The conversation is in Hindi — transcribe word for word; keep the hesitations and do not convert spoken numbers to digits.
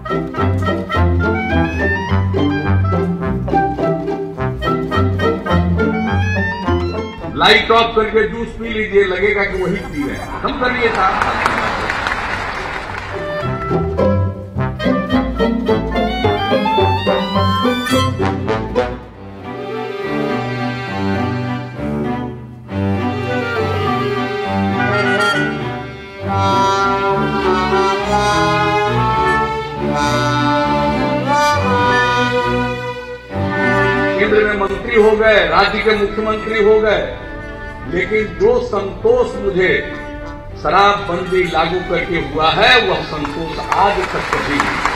लाइट ऑफ करके जूस पी लीजिए, लगेगा कि वही पी रहे हैं। हम करिए साहब। केंद्र में मंत्री हो गए, राज्य के मुख्यमंत्री हो गए, लेकिन जो संतोष मुझे शराबबंदी लागू करके हुआ है, वह संतोष आज तक कभी नहीं।